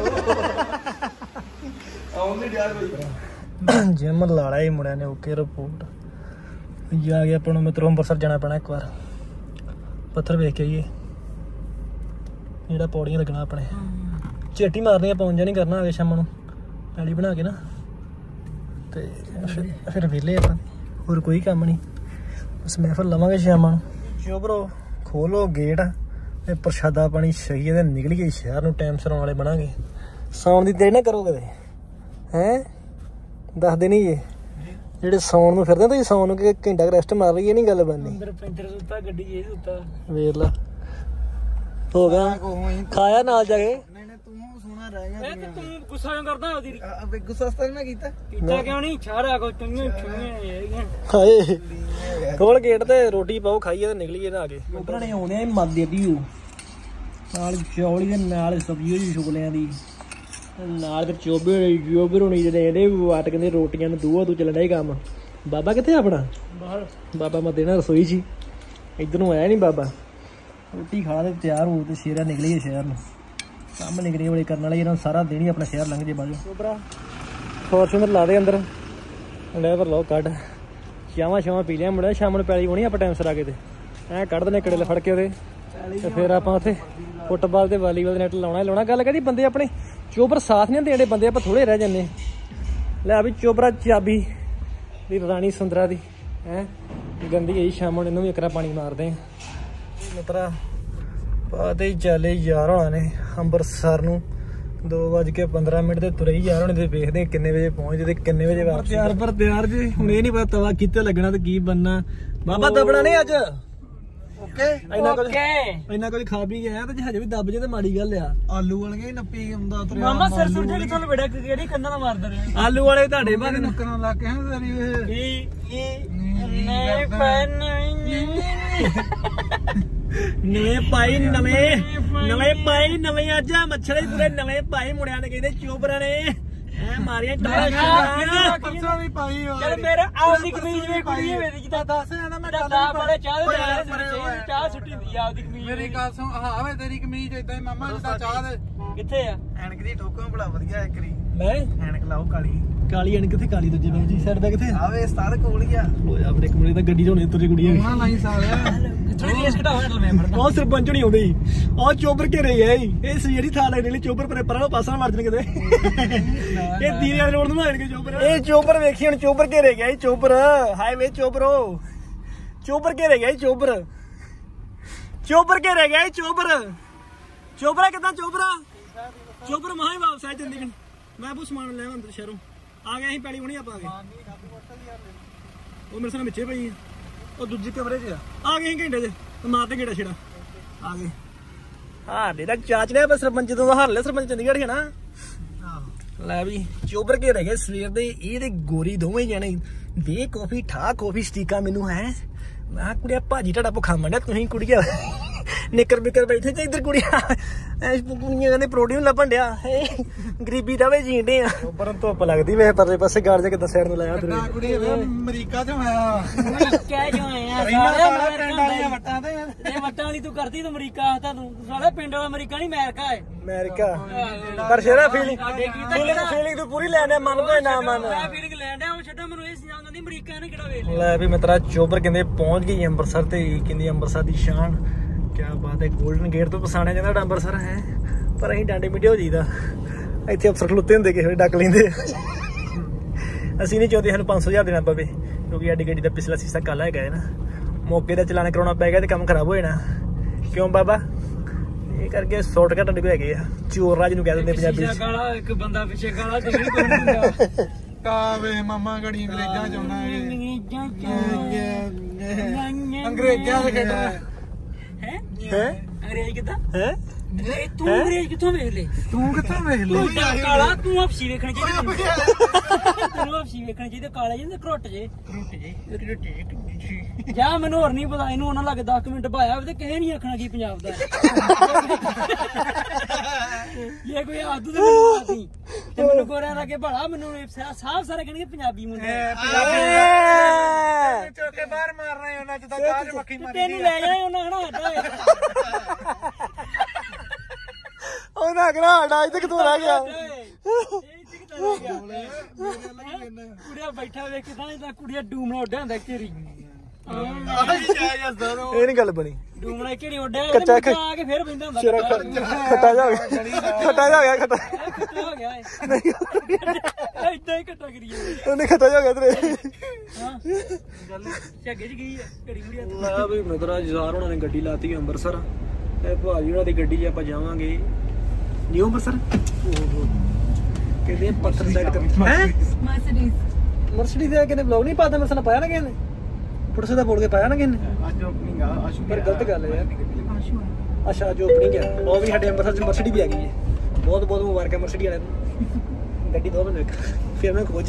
ਆਉਂ ਨਹੀਂ ਡਿਆ ਕੋਈ ਜਿਮ ਲਾ ਲਿਆ ਮੁੰਡਿਆਂ ਨੇ ਓਕੇ ਰਿਪੋਰਟ ਜਾ ਕੇ ਆਪਾਂ ਨੂੰ ਮਿੱਤਰੋਂ ਅੰਮ੍ਰਿਤਸਰ ਜਾਣਾ ਪੈਣਾ ਇੱਕ ਵਾਰ ਪੱਥਰ ਵੇਖ ਕੇ ਆਈਏ ਜਿਹੜਾ ਪੌੜੀਆਂ ਲੱਗਣਾ ਆਪਣੇ ਝੇਟੀ ਮਾਰਨੀ ਆ ਪਹੁੰਚ ਨਹੀਂ ਕਰਨਾ ਆਗੇ ਸ਼ਾਮ ਨੂੰ ਪੈਲੀ ਬਣਾ ਕੇ ਨਾ ਤੇ ਫਿਰ ਵਿਹਲੇ ਆਪਾਂ ਹੋਰ ਕੋਈ ਕੰਮ ਨਹੀਂ ਬਸ ਮਹਿਫਲ ਲਵਾਂਗੇ ਸ਼ਾਮਾਂ ਨੂੰ ਚੋਬਰੋ ਖੋਲੋ ਗੇਟ ਤੇ ਪ੍ਰਸ਼ਾਦਾ ਪਾਣੀ ਛਕੀਏ ਤੇ ਨਿਕਲੀਏ ਸ਼ਹਿਰ ਨੂੰ ਟਾਈਮ ਸਿਰ ਆਉਣ ਵਾਲੇ ਬਣਾਂਗੇ ਸੌਣ ਦੀ ਦੇਰ ਨਾ ਕਰੋ ਕਦੇ ਹੈਂ ਦੱਸਦੇ ਨਹੀਂ ਜੇ ਜਿਹੜੇ ਸੌਣ ਨੂੰ ਫਿਰਦੇ ਤੁਸੀਂ ਸੌਣ ਨੂੰ ਕਿ ਘੰਟਾ ਰੈਸਟ ਮਾਰ ਲਈਏ ਨਹੀਂ ਗੱਲ ਬਣਨੀ ਅੰਦਰ ਪੈਂਚਰ ਸੁੱਤਾ ਗੱਡੀ ਇਹ ਸੁੱਤਾ ਵੇਖ ਲਾ ਹੋ ਗਿਆ ਖਾਇਆ ਨਾਲ ਜਾ ਕੇ ਨਹੀਂ ਨਹੀਂ ਤੂੰ ਸੋਹਣਾ ਰਹਿ ਗਿਆ ਇਹ ਤੇ ਤੂੰ ਗੁੱਸਾ ਕਿਉਂ ਕਰਦਾ ਉਹਦੀ ਅਬੇ ਗੁੱਸਾ ਸਤਾ ਮੈਂ ਕੀਤਾ ਕੀਤਾ ਕਿਉਂ ਨਹੀਂ ਛਾੜਾ ਕੋ ਚੰਗੇ ਚੰਗੇ ਹਾਏ ਖੋਲ ਗੇਟ ਤੇ ਰੋਟੀ ਪਾਓ ਖਾਈਏ ਤੇ ਨਿਕਲੀਏ ਨਾ ਆ ਕੇ ਉਹਨਾਂ ਨੇ ਆਉਂਦੇ ਆ ਮੱਦੇ ਦੀ ਨਾਲ ਚੌਲੀ ਦੇ ਨਾਲ ਸਬਜ਼ੀ ਹੋਈ ਛੋਲਿਆਂ ਦੀ ਨਾਲ ਤੇ ਚੋਬੇ ਚੋਬੇ ਹੋਣੀ ਜਿਹੜੇ ਇਹਦੇ ਵਾਟ ਕਹਿੰਦੇ ਰੋਟੀਆਂ ਨੂੰ ਦੂਆ ਤੂੰ ਚੱਲਣਾ ਹੀ ਕੰਮ ਬਾਬਾ ਕਿੱਥੇ ਆਪਣਾ ਬਾਹਰ ਬਾਬਾ ਮੈਂ ਦੇਣਾ ਰਸੋਈ 'ਚ ਇੱਧਰ ਨੂੰ ਆਇਆ ਨਹੀਂ ਬਾਬਾ ਰੋਟੀ ਖਾ ਲੈ ਤਿਆਰ ਹੋ ਤੇ ਸ਼ੇਰਾ ਨਿਕਲੀਏ ਸ਼ਹਿਰ ਨੂੰ ਕੰਮ ਨਿਕਲੀ ਬੜੇ ਕਰਨ ਵਾਲੇ ਇਹਨਾਂ ਸਾਰਾ ਦਿਨ ਹੀ ਆਪਣਾ ਸ਼ਹਿਰ ਲੰਘ ਜੇ ਬਾਜੋ ਚੋਬਰਾ ਫੋਰਚੂਨਰ ਲਾ ਦੇ ਅੰਦਰ ਡਰਾਈਵਰ ਲਓ ਕੱਢ ਚਾਵਾਂ ਸ਼ਾਵਾਂ ਪੀ ਲਿਆ ਮੁੰਡਾ ਸ਼ਾਮ ਨੂੰ ਪੈਲੀ ਹੋਣੀ ਆਪਾਂ ਟਾਈਮ ਸਿਰ ਆ ਕੇ ਤੇ ਐ ਕੱਢ ਦਨੇ ਕੜੇ ਫੜ ਕੇ ਉਹਦੇ ਤੇ ਫਿਰ ਆਪਾਂ ਉੱਥੇ ਫੁੱਟਬਾਲ ਤੇ ਵਾਲੀਬਾਲ ਦੇ ਨੈਟ ਲਾਉਣਾ ਲਾਉਣਾ ਗੱਲ ਕਹਦੀ ਬੰਦੇ ਆਪਣੇ ਚੋਬਰ ਸਾਥ ਨਹੀਂ ਦੇਣੇ ਬੰਦੇ ਆਪਾਂ ਥੋੜੇ ਰਹਿ ਜਾਂਦੇ ਲੈ ਵੀ ਚੋਬਰਾ ਚਾਬੀ ਦੀ ਰਾਣੀ ਸੁੰਦਰਾ ਦੀ ਹੈ ਗੰਦੀ ਆਈ ਸ਼ਾਮ ਨੂੰ ਇਹਨੂੰ ਵੀ ਇੱਕਰਾ ਪਾਣੀ ਮਾਰਦੇ ਆ ਮਿੱਤਰਾ ਪਾਦੇ ਚੱਲੇ ਯਾਰ ਹੋਣਾ ਨੇ ਅੰਮ੍ਰਿਤਸਰ ਨੂੰ ਦੋ ਵੱਜ ਕੇ ਪੰਦਰਾਂ ਮਿੰਟ ਤੇ ਤੁਰੇ ਯਾਰ ਹੋਣੇ ਤੇ ਵੇਖਦੇ ਕਿੰਨੇ ਵਜੇ ਪਹੁੰਚਦੇ ਤੇ ਕਿੰਨੇ ਵਜੇ ਵਾਪਸ ਤਿਆਰ ਪਰ ਤਿਆਰ ਜੀ ਹੁਣ ਇਹ ਨਹੀਂ ਪਤਾ ਤਵਾ ਕਿੱਥੇ ਲੱਗਣਾ ਤੇ ਕੀ ਬਣਨਾ ਬਾਬਾ ਦਬਣਾ ਨਹੀਂ ਅੱਜ ਓਕੇ ਇੰਨਾ ਕੁਝ ਇੰਨਾ ਕੁਝ ਖਾ ਪੀ ਗਿਆ ਤੇ ਹਜੇ ਵੀ ਦੱਬ ਜੇ ਤੇ ਮਾੜੀ ਗੱਲ ਆ ਆਲੂ ਵਾਲੇ ਨੱਪੀ ਹੁੰਦਾ ਤੁਰਿਆ ਮਾਮਾ ਸਿਰ ਸੁਰ ਜੇ ਕਿਥੋਂ ਲਵੇੜਾ ਕਿਹੜੀ ਕੰਨਾਂ ਨਾਲ ਮਾਰਦਾ ਰਿਹਾ ਆਲੂ ਵਾਲੇ ਤੁਹਾਡੇ ਬਾਅਦ ਨੁੱਕਰਾਂ ਲਾ ਕੇ ਹਾਂ ਤੇਰੀ ਇਹ ਨਹੀਂ ਪੈਨ ਨਵੇਂ ਪਾਈ ਨਵੇਂ ਨਵੇਂ ਪਾਈ ਨਵੇਂ ਅੱਜ ਮੱਛਰ ਹੀ ਪੂਰੇ ਨਵੇਂ ਪਾਈ ਮੁੰਡਿਆਂ ਨੇ ਕਹਿੰਦੇ ਚੋਬਰਾਂ ਨੇ ਐ ਮਾਰੀਆਂ ਟਾਲਾਂ ਪਰਸੋਂ ਵੀ ਪਾਈ ਯਾਰ ਮੇਰੇ ਆਪਦੀ ਕਮੀਜ਼ ਵੀ ਕੁੜੀ ਹੈ ਮੇਰੀ ਕਿਤਾ ਦੱਸ ਜਾਂਦਾ ਮੈਂ ਚਾਹ ਬੜੇ ਚਾਹ ਦੇ ਚਾਹ ਸੁੱਟੀ ਹੁੰਦੀ ਆ ਆਪਦੀ ਕਮੀਜ਼ ਮੇਰੀ ਗੱਲ ਸੁਣ ਹਾਂ ਵੇ ਤੇਰੀ ਕਮੀਜ਼ ਇਦਾਂ ਹੀ ਮਾਮਾ ਜਿੱਦਾਂ ਚਾਹ ਦੇ ਕਿੱਥੇ ਆ ਐਨਕ ਦੀ ਠੋਕੋ ਬੜਾ ਵਧੀਆ ਇੱਕਰੀ ਮੈਂ ਐਨਕ ਲਾਓ ਕਾਲੀ ਕਾਲੀ ਐਨਕ ਕਿੱਥੇ ਕਾਲੀ ਦੂਜੀ ਦੂਜੀ ਸਾਈਡ ਦਾ ਕਿੱਥੇ ਆਵੇ ਸਤਾਰ ਕੋਲ ਹੀ ਆ ਲੋ ਜਾ ਆਪਣੇ ਕਮਰੇ ਦਾ ਗੱਡੀ ਚ ਹੋਣੇ ਤੁਰੀ ਕੁੜੀ ਉਹਨਾਂ ਲਾਈ ਸਾਲਿਆ ਥੋੜੀ ਰੇਸ ਘਟਾਓ ਹੈਂਡਲ ਮੈਂ ਫੜਦਾ ਉਹ ਸਰਪੰਚ ਨਹੀਂ ਆਉਂਦੀ ਉਹ ਚੋਬਰ ਘੇਰੇ ਗਿਆ ਇਹ ਸਵੇਰੀ ਥਾਂ ਲੈਣ ਲਈ ਚੋਬਰ ਪਰੇ ਪਰਾਂ ਪਾਸਾ ਮਾਰ ਜਣ ਕਿਤੇ ਇਹ ਦੀਨੇ ਰੋਡ ਨੂੰ ਮਾਰਨਗੇ ਚੋਬਰ ਇਹ ਚੋਬਰ ਵੇਖੀ ਹੁਣ ਚੋਬਰ ਘੇਰੇ ਗਿਆ ਚੋਬਰ ਹਾਈਵੇ ਚੋਬਰੋ ਚੋਬਰ ਘੇਰੇ ਗਿਆ ਚੋਬਰ ਚੋਬਰ ਘੇਰੇ ਗਿਆ ਚੋਬਰ ਚੋਬਰਾ ਕਿਦਾਂ ਚੋਬਰਾ ਚੋਬਰ ਮਹਾਂ ਹੀ ਵਾਪਸ ਆ ਜ਼ਿੰਦਗੀ ਮੈਂ ਬੂ ਸਮਾਨ ਲੈ ਅੰਦਰ ਸ਼ਹਿਰੋਂ ਆ ਗਿਆ ਅਸੀਂ ਪੈਲੀ ਹੋਣੀ ਆਪਾਂ ਆ ਗਏ ਉਹ ਮੇਰੇ ਸਾਹਮਣੇ ਵਿੱਚੇ ਪਈ ਉਹ ਦੂਜੀ ਕਮਰੇ 'ਚ ਆ ਗਏ ਘੰਟੇ 'ਚ ਮਾਰ ਤੇ ਗੇੜਾ ਛੇੜਾ ਆ ਗਏ ਹਾਂ ਦੇ ਤਾਂ ਚਾਚ ਲਿਆ ਬਸ ਸਰਪੰਚ ਤੋਂ ਹਾਰ ਲਿਆ ਸਰਪੰਚ ਚੰਡੀਗੜ੍ਹ ਹੈ ਨਾ ਲੈ ਵੀ ਚੋਬਰ ਕੇ ਰਹਿ ਗਏ ਸਵੇਰ ਦੇ ਇਹ ਤੇ ਗੋਰੀ ਦੋਵੇਂ ਜਣੇ ਦੇ ਕਾਫੀ ਠਾ ਕਾਫੀ ਸਟੀਕਾ ਮੈਨੂੰ ਹੈ ਮੈਂ ਕੁੜੀਆ ਭਾਜੀ ਤੁਹਾਡਾ ਭੁੱਖਾ ਮੰਡਿਆ ਤੁਸੀਂ ਕੁੜੀਆ ਨਿੱਕਰ ਬਿੱਕਰ ਬੈਠੇ ਤੇ ਇੱਧਰ ਕੁੜੀਆਂ ਕੁੜੀਆਂ ਕਹਿੰਦੇ ਪ੍ਰੋਟੀਨ ਲੱਭਣ ਡਿਆ ਗਰੀਬੀ ਦਾ ਵੇ ਜੀਂਦੇ ਆ ਬਰਨ ਧੁੱਪ ਲੱਗਦੀ ਵੇ ਪਰਲੇ ਪਾਸੇ ਗਾੜ ਜਾ ਕਿੱਦਾਂ ਸਾਈਡ ਨੂੰ ਲਾਇਆ ਤੇਰੇ ਕੁੜੀ ਅਮਰੀਕਾ ਤੋਂ ਆਇਆ ਅਮਰੀਕਾ ਤੋਂ ਆਇਆ ਸਾਲਿਆ ਪਿੰਡ ਵਾਲੀਆਂ ਵੱਟਾਂ ਤੇ ਇਹ ਵੱਟਾਂ ਵਾਲੀ ਤੂੰ ਕਰਦੀ ਤੂੰ ਅਮਰੀਕਾ ਆਖਦਾ ਤੂੰ ਸਾਲਾ ਪਿੰਡ ਵਾਲਾ ਅਮਰੀਕਾ ਨਹੀਂ ਅਮਰੀਕਾ ਹੈ ਅਮਰੀਕਾ ਪਰ ਸ਼ੇਰਾ ਫੀਲਿੰਗ ਫੀਲਿੰਗ ਤੂੰ ਪੂਰੀ ਲੈਣੇ ਮੰਨ ਕੋਈ ਨਾ ਮੰਨ ਮੈਂ ਫੀਲਿੰਗ ਲੈਣ ਡਿਆ ਉਹ ਛੱਡੋ ਮੈਨੂੰ ਇਹ ਸਮਝਾਉਂਦਾ ਨਹੀਂ ਅਮਰੀਕਾ ਨੇ ਕਿਹੜਾ ਵੇਖ ਲਿਆ ਲੈ ਵੀ ਮਿੱਤਰਾ ਚੋਬਰ ਕਹਿੰਦੇ ਪਹੁੰਚ ਗਈ ਅੰਮ੍ਰਿਤਸਰ ਤੇ ਕਹਿੰਦੀ ਅੰਮ੍ਰਿਤਸਰ ਦੀ ਸ਼ਾਨ ਕਿਆ ਬਾਤ ਹੈ ਗੋਲਡਨ ਗੇਟ ਤੋਂ ਪਛਾਣਿਆ ਜਾਂਦਾ ਅੰਮ੍ਰਿਤਸਰ ਹੈ ਪਰ ਅਸੀਂ ਡਾਂਡੇ ਮਿੱਟੇ ਹੋ ਜਾਈਦਾ ਇੱਥੇ ਅਫਸਰ ਖਲੋਤੇ ਹੁੰਦੇ ਕਿਸੇ ਵੇਲੇ ਡੱਕ ਲੈਂਦੇ ਅਸੀਂ ਨਹੀਂ ਚਾਹੁੰਦੇ ਸਾਨੂੰ ਪੰਜ ਸੌ ਹਜ਼ਾਰ ਦੇਣਾ ਪਵੇ ਕਿਉਂਕਿ ਸਾਡੀ ਗੱਡੀ ਦਾ ਪਿਛਲਾ ਸੀਸਾ ਕਾਲਾ ਹੈਗਾ ਹੈ ਨਾ ਮੌਕੇ ਦਾ ਚਲਾਨ ਕਰਾਉਣਾ ਪੈ ਗਿਆ ਤੇ ਕੰਮ ਖਰਾਬ ਹੋ ਜਾਣਾ ਕਿਉਂ ਬਾਬਾ ਇਹ ਕਰਕੇ ਸ਼ਾਰਟਕਟ ਤੁਹਾਡੇ ਕੋਲ ਹੈਗੇ ਆ ਚੋਰ ਰਾਜ ਨੂੰ ਕਹਿ ਦਿੰਦੇ ਪੰਜਾਬੀ ਚ ਕਾਲਾ ਇੱਕ ਬੰਦਾ ਪਿੱਛੇ ਕਾਲਾ ਤੇ ਨਹੀਂ ਕੋਈ ਹੁੰਦਾ ਕਾਵੇ ਮਾਮਾ ਗੜੀ ਅੰਗਰੇਜ਼ਾਂ ਚ ਆਉਣਾ ਅੰਗਰੇਜ਼ਾਂ ਦੇ ਕਹਿੰਦਾ ਹੈ ਹੈ ਅੰਗਰੇਜ਼ ਕਿੱਦਾਂ ਹੈ ਤੂੰ ਅੰਗਰੇਜ਼ ਕਿੱਥੋਂ ਵੇਖ ਲੈ ਤੂੰ ਕਿੱਥੋਂ ਵੇਖ ਲੈ ਕਾਲਾ ਤੂੰ ਹਫਸੀ ਵੇਖਣ ਚਾਹੀਦਾ ਤੈਨੂੰ ਹਫਸੀ ਵੇਖਣ ਚਾਹੀਦਾ ਕਾਲਾ ਜਿਹਾ ਘਰੁੱਟ ਜੇ ਘਰੁੱਟ ਜੇ ਜਾ ਮੈਨੂੰ ਹੋਰ ਨਹੀਂ ਪਤਾ ਇਹਨੂੰ ਉਹਨਾਂ ਲੱਗੇ ਦਸ ਮਿੰਟ ਭਾਇਆ ਤੇ ਕਿਸੇ ਨਹੀਂ ਆਖਣਾ ਕੀ ਪੰਜਾਬ ਦਾ ਇਹ ਕੋਈ ਆਦੂ ਦੇ ਮੈਨੂੰ ਆਦੀ ਤੇ ਮੈਨੂੰ ਗੋਰਿਆਂ ਲੱਗੇ ਭਲਾ ਮੈਨੂੰ ਸਾਫ ਸਾਰੇ ਕਹਿਣਗੇ ਪੰਜਾਬੀ ਮੁੰਡੇ ਚੋਕੇ ਬਾਹਰ ਮਾਰ ਰਹੇ ਉਹਨਾਂ ਜਿੱਦਾਂ ਕਾਜ ਮੱਖੀ ਮਾਰੀ ਤੈਨੂੰ ਲੈ ਜਾਣਾ ਉਹਨਾਂ ਹਨਾ ਉਹਨਾਂ ਅਗਲਾ ਸਾਡਾ ਇੱਥੇ ਕਿਥੋਂ ਰਹਿ ਗਿਆ ਕੁੜੀਆਂ ਬੈਠਾ ਵੇਖ ਕਿਦਾਂ ਜਿੱਦਾਂ ਕੁੜੀਆਂ ਡੂਮਣਾ ਉੱਡਿਆ ਹੁੰਦਾ ਘੇਰੀ ਇਹ ਨੀ ਗੱਲ ਬਣੀ ਡੂਮਣਾ ਘੇਰੀ ਉੱਡਿਆ ਆ ਕੇ ਫੇਰ ਬੈਠਾ ਹੁੰਦਾ ਖੱਟਾ ਜਾ ਹੋ ਗਿਆ ਖੱਟਾ ਜਾ ਹੋ ਗਿਆ ਖੱਟਾ ਹੋ ਗਿਆ ਏਦਾਂ ਹੀ ਖੱਟਾ ਕਰੀ ਉਹਨੇ ਖੱਟਾ ਜਾ ਹੋ ਗਿਆ ਤੇਰੇ ਹਾਂ ਗੱਲ ਝੱਗੇ ਚ ਗਈ ਘੜੀ ਮੁੜਿਆ ਲਾ ਬਈ ਮਿੱਤਰਾ ਯਾਰ ਉਹਨਾਂ ਨੇ ਗੱਡੀ ਲਾਤੀ ਅੰਮ੍ਰਿਤਸਰ ਤੇ ਭਾਜੀ ਉਹਨਾਂ ਦੀ ਗੱਡੀ 'ਚ ਆਪਾਂ ਜਾਵਾਂਗੇ ਨਿਊ ਅੰਮ੍ਰਿਤਸਰ ਕਹਿੰਦੇ ਪੱਥਰ ਸਾਈਡ ਕਰ ਹੈ ਮਰਸੀਡੀਜ਼ ਮਰਸੀਡੀਜ਼ ਦਾ ਕਿਨੇ ਵਲੌਗ ਨਹੀਂ ਪਾਦਾ ਮੈਂ ਸਾਨੂੰ ਪਾਇਆ ਨਾ ਕਿਸੇ ਨੇ ਪੁੱਠੇ ਦਾ ਬੋਲ ਕੇ ਪਾਇਆ ਨਾ ਕਿਸੇ ਨੇ ਅੱਜ ਓਪਨਿੰਗ ਆ ਆਸ਼ੂ ਪਰ ਗਲਤ ਗੱਲ ਹੈ ਯਾਰ ਅੱਛਾ ਜੋ ਓਪਨਿੰਗ ਹੈ ਉਹ ਵੀ ਸਾਡੇ ਅੰਮ੍ਰਿਤਸਰ 'ਚ ਮਰਸੀਡੀ ਵੀ ਆ ਗਈ ਹੈ ਬਹੁਤ ਬਹੁਤ ਮੁਬਾਰਕਾਂ ਮਰਸੀਡੀ ਵਾਲਿਆਂ ਨੂੰ ਗੱਡੀ ਦੋ ਮੈਨੂੰ ਫਿਰ ਮੈਂ ਖੋਜੇ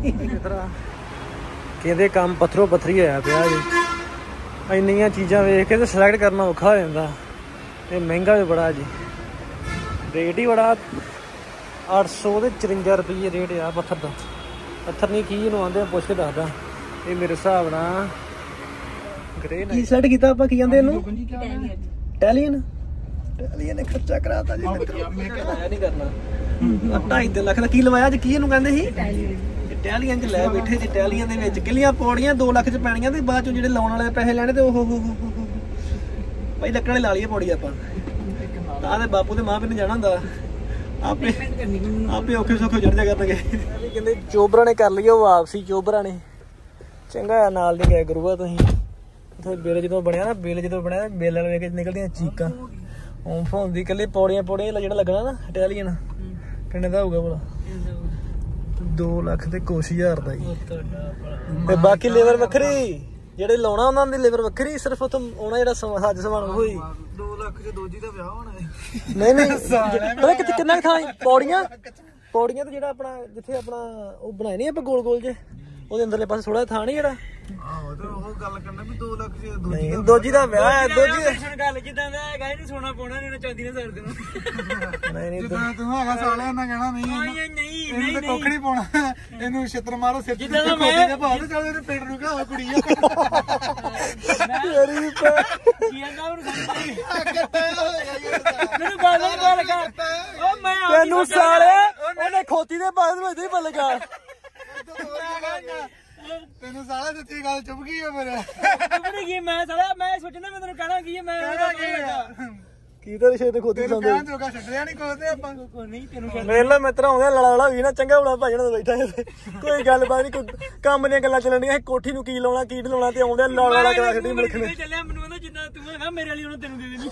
ਕਹਿੰਦੇ ਕੰਮ ਪੱਥਰੋਂ ਪੱਥਰੀ ਹੋਇਆ ਪਿਆ ਜੀ ਇੰਨੀਆਂ ਚੀਜ਼ਾਂ ਵੇਖ ਕੇ ਤੇ ਸਿਲੈਕਟ ਕਰਨਾ ਔਖਾ ਹੋ ਜਾਂਦਾ ਤੇ ਮਹਿੰਗਾ ਵੀ ਬੜਾ ਜੀ ਰੇਟ ਹੀ ਬੜਾ ਅੱਠ ਸੌ ਤੇ ਚੁਰੰਜਾ ਰੁਪਏ ਰੇਟ ਆ ਪੱਥਰ ਦਾ ਪੱਥਰ ਨਹੀਂ ਕੀ ਇਹਨੂੰ ਆਉਂਦੇ ਪੁੱਛ ਕੇ ਦੱਸਦਾ ਇਹ ਮੇਰੇ ਹਿਸਾਬ ਨਾਲ ਗ੍ਰੇ ਕੀ ਸੈੱਟ ਕੀਤਾ ਆਪਾਂ ਕੀ ਕਹਿੰਦੇ ਇਹਨੂੰ इटालियन इटालियन ने खर्चा कराता जी मैं कहना नहीं करना ढाई तीन लाख का की लवाया जी की ਇਹਨੂੰ ਕਹਿੰਦੇ ਸੀ ਇਟਾਲੀਅਨ ਚ ਲੈ ਬੈਠੇ ਜੀ ਇਟਾਲੀਅਨ ਦੇ ਵਿੱਚ ਕਿੱਲੀਆਂ ਪੌੜੀਆਂ ਦੋ ਲੱਖ ਚ ਪੈਣੀਆਂ ਤੇ ਬਾਅਦ ਚੋਂ ਜਿਹੜੇ ਲਾਉਣ ਵਾਲੇ ਪੈਸੇ ਲੈਣੇ ਤੇ ਉਹ ਹੋ ਹੋ ਭਾਈ ਲੱਕੜ ਵਾਲੇ ਲਾ ਲਈਏ ਪੌੜੀ ਆਪਾਂ ਤਾਂ ਤੇ ਬਾਪੂ ਤੇ ਮਾਂ ਪਿਓ ਨੇ ਜਾਣਾ ਹੁੰਦਾ ਆਪੇ ਆਪੇ ਔਖੇ ਸੌਖੇ ਚੜ ਜਾ ਕਰਨਗੇ ਕਹਿੰਦੇ ਚੋਬਰਾ ਨੇ ਕਰ ਲਈ ਉਹ ਵਾਪਸੀ ਚੋਬਰਾ ਨੇ ਚੰਗਾ ਨਾਲ ਨਹੀਂ ਗਏ ਗੁਰੂਆ ਤੁਸੀਂ ਉੱਥੇ ਬਿੱਲ ਜਦੋਂ ਬਣਿਆ ਨਾ ਬਿੱਲ ਜਦੋਂ ਬਣਿਆ ਬਿੱਲ ਵਾਲੇ ਵੇਖ ਕੇ ਨਿਕਲਦੀਆਂ ਚੀਕਾਂ ਓਂਫ ਹੁੰਦੀ ਇਕੱਲੇ ਪੌੜੀਆਂ ਪੌੜੀਆਂ ਜਿਹੜਾ ਲੱਗਣਾ ਨਾ ਇਟਾਲੀਅਨ ਕਿੰਨੇ ਦਾ ਹੋਊਗਾ ਭਲਾ ਦੋ ਲੱਖ ਤੇ ਕੁਛ ਹਜ਼ਾਰ ਦਾ ਜੀ ਤੇ ਬਾਕੀ ਲੇਬਰ ਵੱਖਰੀ ਜਿਹੜੇ ਲਾਉਣਾ ਉਹਨਾਂ ਦੀ ਲੇਬਰ ਵੱਖਰੀ ਸਿਰਫ ਉੱਥੋਂ ਆਉਣਾ ਜਿਹੜਾ ਸੱਜ ਸਵਾਨ ਹੋਈ ਦੋ ਲੱਖ ਚ ਦੋਜੀ ਦਾ ਵਿਆਹ ਹੋਣਾ ਨਹੀਂ ਨਹੀਂ ਪਤਾ ਕਿੱਥੇ ਕਿੰਨਾ ਥਾਂ ਪੌੜੀਆਂ ਪੌੜੀਆਂ ਤੇ ਜਿਹੜਾ ਆਪਣਾ ਜਿੱਥੇ ਆਪਣਾ ਉਹ ਬਣਾਏ ਨਹੀਂ ਆਪਾਂ ਗੋਲ ਗੋਲ ਜੇ ਉਹਦੇ ਅੰਦਰਲੇ ਪਾਸੇ ਥੋੜਾ ਥਾਂ ਨਹੀਂ ਜਿਹੜਾ ਆਹੋ ਤੇ ਉਹ ਗੱਲ ਕਰਨਾ ਵੀ ਦੋ ਲੱਖ ਚ ਨਹੀਂ ਦੋਜੀ ਦਾ ਵਿਆਹ ਹੈ ਦੋਜੀ ਗੱਲ ਕਿਦਾਂ ਦਾ ਹੈਗਾ ਇਹਨੂੰ ਸੋਨਾ ਪਾਉਣਾ ਨਹੀਂ ਚਾਂਦੀ ਨਾਲ ਸਰ ਦੇਣਾ ਨਹੀਂ ਨਹੀਂ ਜਿੱਦਾਂ ਤੂੰ ਹੈਗਾ ਸਾਲਿਆਂ ਨਾਲ ਕਹਿਣਾ ਨਹੀਂ ਨਹੀਂ ਨਹੀਂ ਇਹਨੂੰ ਤੇ ਕੁੱਖ ਨਹੀਂ ਪਾਉਣਾ ਇਹਨੂੰ ਛਿੱਤਰ ਮਾਰੋ ਸਿਰ ਜਿੱਦਾਂ ਦਾ ਮੈਂ ਬਾਹਰ ਚੱਲ ਇਹਨੇ ਪਿੰਡ ਨੂੰ ਕਹਾ ਕੁੜੀ ਆ ਮੇਰੀ ਪਾ ਕੀ ਆਂਦਾ ਉਹਨੂੰ ਮੈਨੂੰ ਗੱਲ ਨਹੀਂ ਪਤਾ ਲੱਗਾ ਉਹ ਮੈਂ ਤੈਨੂੰ ਸਾਲੇ ਉਹਨੇ ਖੋਤੀ ਦੇ ਬਾਅਦ ਵਿੱਚ ਹੀ ਪਤਾ ਲੱਗਾ ਤੈਨੂੰ ਸਾਲਾ ਸੱਚੀ ਗੱਲ ਚੁੱਪ ਗਈ ਆ ਮੇਰੇ ਚੁੱਪ ਗਈ ਮੈਂ ਸਾਲਾ ਮੈਂ ਸੋਚਣਾ ਮੈਂ ਤੈਨੂੰ ਕਹਿਣਾ ਕੀ ਮੈਂ ਕੀ ਤੇਰੇ ਸ਼ੇਰ ਤੇ ਖੋਤੀ ਤੈਨੂੰ ਪਸੰਦ ਕਹਿਣ ਜੋਗਾ ਛੱਡਿਆ ਨਹੀਂ ਕੋਦੇ ਆਪਾਂ ਨਹੀਂ ਤੈਨੂੰ ਵੇਲਾ ਮਿੱਤਰ ਆਉਂਦਾ ਲੜਾ ਲੜਾ ਵੀ ਨਾ ਚੰਗਾ ਹੋਣਾ ਭਾਜਣਾ ਬੈਠਾ ਇੱਥੇ ਕੋਈ ਗੱਲਬਾਤ ਨਹੀਂ ਕੋਈ ਕੰਮ ਦੀਆਂ ਗੱਲਾਂ ਚੱਲਣੀਆਂ ਕੋਠੀ ਨੂੰ ਕੀ ਲਾਉਣਾ ਕੀ ਲਾਉਣਾ ਤੇ ਆਉਂਦੇ ਲੜਾ ਲੜਾ ਕਰਾ ਛੱਡੀ ਮੁਲਕ ਨੇ ਚੱਲਿਆ ਮੈਨੂੰ ਕਹਿੰਦਾ ਜਿੰਨਾ ਤੂੰ ਹੈਗਾ ਮੇਰੇ ਵਾਲੀ ਉਹਨੂੰ ਤੈਨੂੰ ਦੇ ਦੇਣੀ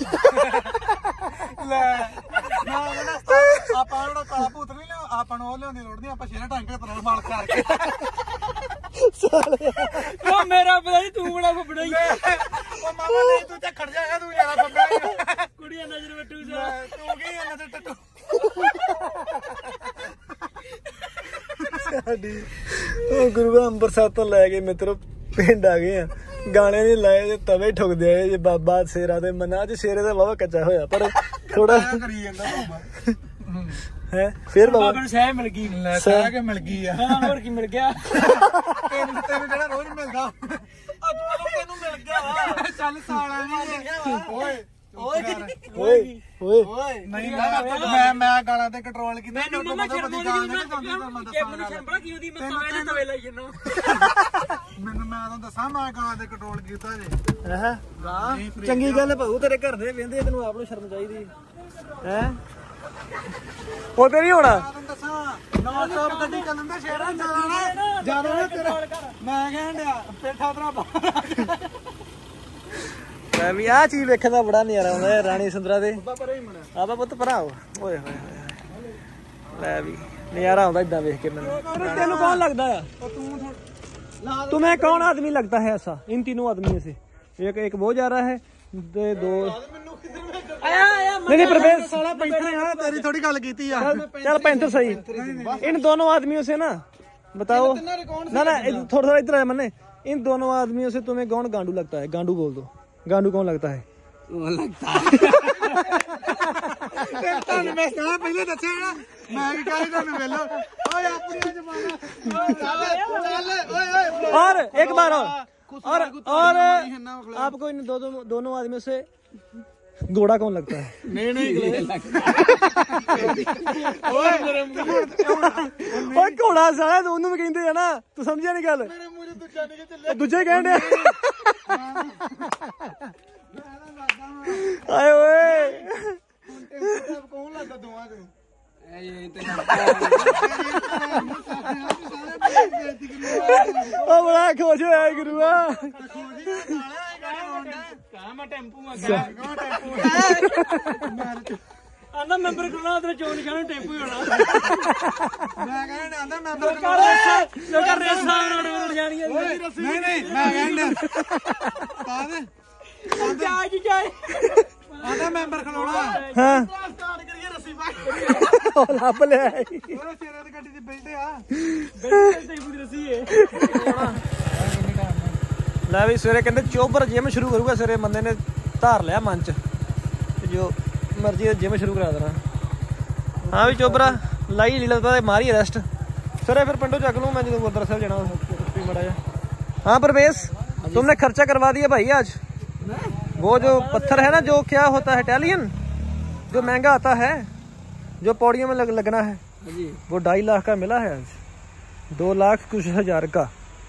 ਲੈ ਨਾ ਨਾ ਆਪਾਂ ਉਹਦਾ ਕਾਲਾ ਭੂਤ ਨਹੀਂ ਲਿਆ ਆਪਾਂ ਨੂੰ ਉਹ ਲਿਆਉਂਦੀ ਲੋੜ ਨਹੀਂ ਆਪਾਂ ਸ਼ੇਰਾ ਟਾਂਕੇ ਤਰੋਲ ਮਾਲ ਕਰਕੇ ਸਾਲੇ ਉਹ ਮੇਰਾ ਪਤਾ ਨਹੀਂ ਤੂੰ ਬੜਾ ਫੱਬੜਾ ਹੀ ਉਹ ਮਾਮਾ ਨਹੀਂ ਤੂੰ ਤੇ ਖੜ ਜਾਏਗਾ ਤੂੰ ਜ਼ਿਆਦਾ ਫੱਬੜਾ ਕੁੜੀਆਂ ਨਜ਼ਰ ਵੱਟੂ ਜਾ ਤੂੰ ਕੀ ਇਹਨਾਂ ਤੇ ਟੱਟੂ ਸਾਡੀ ਉਹ ਗੁਰੂ ਅੰਮ੍ਰਿਤਸਰ ਤੋਂ ਲੈ ਕੇ ਮਿੱਤਰੋ ਪਿੰਡ ਆ ਗਏ ਆ ਗਾਣੇ ਨਹੀਂ ਲਾਏ ਜੇ ਤਵੇ ਠੁਕਦੇ ਆ ਜੇ ਬਾਬਾ ਸ਼ੇਰਾ ਦੇ ਮਨਾਂ 'ਚ ਸ਼ੇਰੇ ਦਾ ਵਾਵਾ ਕੱਚਾ ਹੋਇਆ ਪਰ ਥੋੜਾ ਕਰੀ ਜਾਂਦਾ ਬਾਬਾ ਹੈ ਫਿਰ ਬਾਬਾ ਬਾਬਾ ਨੂੰ ਸਹਿ ਮਿਲ ਗਈ ਲੈ ਸਹਿ ਕੇ ਮਿਲ ਗਈ ਆ ਹਾਂ ਹੋਰ ਕੀ ਮਿਲ ਗਿਆ ਤੈਨੂੰ ਤੈਨੂੰ ਜਿਹੜਾ ਰੋਜ਼ ਮਿਲਦਾ ਅੱਜ ਮੈਨੂੰ ਤੈਨੂੰ ਮਿਲ ਗਿਆ ਚੱਲ ਸਾਲਾ ਨਹੀਂ ਓਏ ਓਏ ਓਏ ਓਏ ਨਹੀਂ ਮੈਂ ਮੈਂ ਗਾਲਾਂ ਤੇ ਕੰਟਰੋਲ ਕੀਤਾ ਮੈਨੂੰ ਮਮਾ ਸ਼ਰਮ ਆਉਂਦੀ ਜਦੋਂ ਮੈਂ ਕਿ ਮੈਨੂੰ ਸ਼ਰਮ ਬੜਾ ਕੀ ਹੁੰਦੀ ਮੈਂ ਤਵੇ ਤੇ ਤਵੇ ਲਾਈ ਜੰਨਾ ਮੈਨੂੰ ਮੈਂ ਤਾਂ ਦੱਸਾਂ ਮੈਂ ਗਾਲਾਂ ਤੇ ਕੰਟਰੋਲ ਕੀਤਾ ਜੇ ਹੈ ਚੰਗੀ ਗੱਲ ਭਾਊ ਤੇਰੇ ਘਰ ਦੇ ਵੇਂਦੇ ਤੈਨੂੰ ਆਪ ਨੂੰ ਸ਼ਰਮ ਚਾਹੀਦੀ ਹੈ ਉਹ ਤੇ ਨਹੀਂ ਹੋਣਾ ਮੈਂ ਤੈਨੂੰ ਦੱਸਾਂ ਨਵਾਂ ਸਟਾਪ ਗੱਡੀ ਚੱਲਣ ਦਾ ਸ਼ੇਰਾਂ ਜਾਣਾ ਜਿਆਦਾ ਨਾ ਤੇਰਾ ਮੈਂ ਕਹਿਣ ਡਿਆ ਪੇਠਾ ਤਰਾ ਬਾਹਰ ਮੈਂ ਵੀ ਆਹ ਚੀਜ਼ ਵੇਖਣ ਦਾ ਬੜਾ ਨਜ਼ਾਰਾ ਆਉਂਦਾ ਰਾਣੀ ਸੁੰਦਰਾ ਦੇ ਆਪਾਂ ਪੁੱਤ ਭਰਾ ਓਏ ਹੋਏ ਹੋਏ ਲੈ ਵੀ ਨਜ਼ਾਰਾ ਆਉਂਦਾ ਇਦਾਂ ਵੇਖ ਕੇ ਮੈਨੂੰ ਤੈਨੂੰ ਕੌਣ ਲੱਗਦਾ ਆ तुम्हें कौन आदमी लगता है ऐसा इन तीनों आदमी से एक एक वो जा रहा है दे दो नहीं नहीं प्रवेश तेरी थोड़ी गल कीती आ चल पैंतर सही इन दोनों आदमियों से ना बताओ ना ना थोड़ा थोड़ा इधर है मन्ने इन दोनों आदमियों से तुम्हें कौन गांडू लगता है गांडू बोल दो गांडू कौन लगता है मैं पहले दसा मैं ਤੁਹਾਨੂੰ ਵੇਲੋ ਓਏ ਆਪਣੀ जमाना और एक बार और और और आपको इन दो दोनों आदमियों से घोड़ा कौन लगता है नहीं नहीं ਓਏ ਘੋੜਾ ਸਾਲਾ ਉਹਨੂੰ ਵੀ ਕਹਿੰਦੇ ਆ ਨਾ ਤੂੰ ਸਮਝਿਆ ਨਹੀਂ ਗੱਲ ਮੇਰੇ ਮੂੰਹ ਤੇ ਦੂਜਾ ਨਿਕਲ ਚੱਲਿਆ ਦੂਜੇ ਕਹਿੰਦੇ ਆਏ ਓਏ ਕੌਣ ਲੱਗਦਾ ਦੋਵਾਂ ਚ ਉਹ ਬੜਾ ਖੁਸ਼ ਹੋਇਆ ਗੁਰੂਆ ਮੈਂ ਟੈਂਪੂ ਆ ਗਿਆ ਆਂਦਾ ਮੈਂਬਰ ਕੋਲ ਉਧਰ ਚੋਣ ਨਿਸ਼ਾਨ ਟੈਂਪੂ ਹੀ ਹੋਣਾ ਮੈਂ ਕਹਿੰਦਾ ਆਂਦਾ ਮੈਂਬਰ ਲੋਕਾਂ ਰੇਸਾਂ ਰੋਡ ਰੋਡ ਜਾਣੀਆਂ ਨਹੀਂ ਨਹੀਂ ਮੈਂ ਕਹਿੰਦਾ ਪਾ ਦੇ ਜਾ ਜੀ ਜਾਏ ਆਂਦਾ ਮੈਂਬਰ ਖਲੋਣਾ ਹਾਂ ਸਟਾਰਟ ਕਰੀਏ ਰੱਸੀ ਪਾ ਉਹ ਲੱਭ ਲਿਆ ਉਹ ਸਿਰੇ ਦੀ ਗੱਡੀ 'ਚ ਬੈਠੇ ਆ ਟੈਂਪੂ ਦੀ ਰੱਸੀ ਏ ਲੈ ਵੀ ਸਵੇਰੇ ਕਹਿੰਦੇ ਚੋਬਰ ਜਿਮ ਸ਼ੁਰੂ ਕਰੂਗਾ ਸਵੇਰੇ ਬੰਦੇ ਨੇ ਧਾਰ ਲਿਆ ਮਨ ਚ ਜੋ ਮਰਜ਼ੀ ਜਿਮ ਸ਼ੁਰੂ ਕਰਾ ਦੇਣਾ ਹਾਂ ਵੀ ਚੋਬਰਾ ਲਾਈ ਲੀਲਾ ਤੇ ਮਾਰੀ ਰੈਸਟ ਸਵੇਰੇ ਫਿਰ ਪਿੰਡੋਂ ਚੱਕ ਲੂੰ ਮੈਂ ਜਦੋਂ ਗੁਰਦੁਆਰਾ ਸਾਹਿਬ जाना मड़ा जा हाँ परवेश तुमने खर्चा करवा दिया भाई आज वो जो पत्थर है ना, जो क्या होता है इटालियन, जो महंगा आता है, जो पौड़ियों में लग, लगना है जी, वो ढाई लाख का मिला है आज, दो लाख कुछ हजार का।